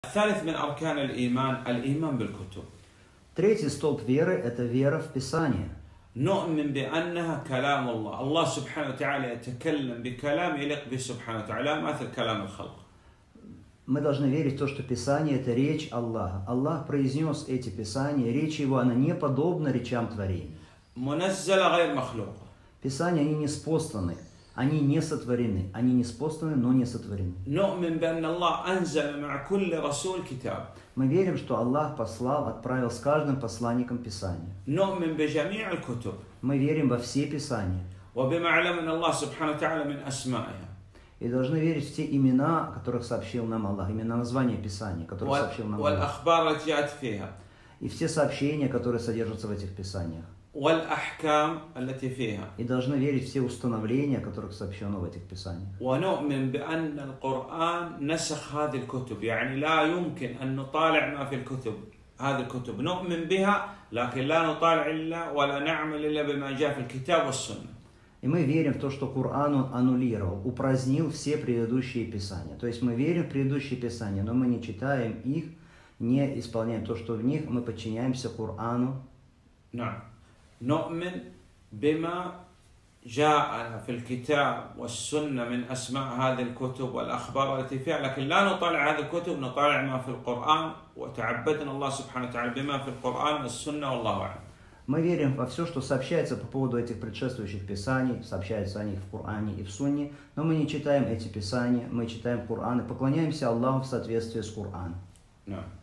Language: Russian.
الثالث من أركان الإيمان بالكتب. Третий столб веры – это вера в Писание. نؤمن بأنها كلام الله. الله سبحانه وتعالى يتكلم بكلام يليق به سبحانه وتعالى مثل كلام الخلق. Мы должны верить в то, что Писание – это речь Аллаха. Аллах произнес эти Писания, речь Его, она не подобна речам творений. منزلة غير مخلوقة. Писания, они не спосланы, они не сотворены. Они не спосланы, но не сотворены. نؤمن بأن الله أنزل مع كل رسول كتاب. Мы верим, что Аллах послал, отправил с каждым посланником Писание. نؤمن بجميع الكتب. Мы верим во все Писания. وبما علمنا الله سبحانه وتعالى من أسمائها. И должны верить в те имена, о которых сообщил нам Аллах, имена названия Писаний, которые сообщил нам Аллах. والأخبار التي جاءت فيها. И все сообщения, которые содержатся в этих Писаниях. والأحكام التي فيها. И должны верить в все установления, о которых сообщено в этих Писаниях. ونؤمن بأن القرآن نسخ هذه الكتب، يعني لا يمكن أن نطالع ما في الكتب، هذه الكتب نؤمن بها لكن لا نطالع إلا ولا نعمل إلا بما جاء في الكتاب والسنة. И мы верим в то, что Коран он аннулировал, упразднил все предыдущие Писания. То есть мы верим в предыдущие Писания, но мы не читаем их, не исполняем то, что в них, мы подчиняемся Корану. نعم. نؤمن بما جاء في الكتاب والسنة من أسماء هذه الكتب والأخبار التي فيها، لكن لا نطالع هذه الكتب، نطالع ما في القرآن، وتعبدنا الله سبحانه وتعالى بما في القرآن والسنة والله أعلم. Мы верим во все, что сообщается по поводу этих предшествующих Писаний, сообщается о них в Коране и в Сунне, но мы не читаем эти Писания, мы читаем Коран и поклоняемся Аллаху в соответствии с Кораном. نعم.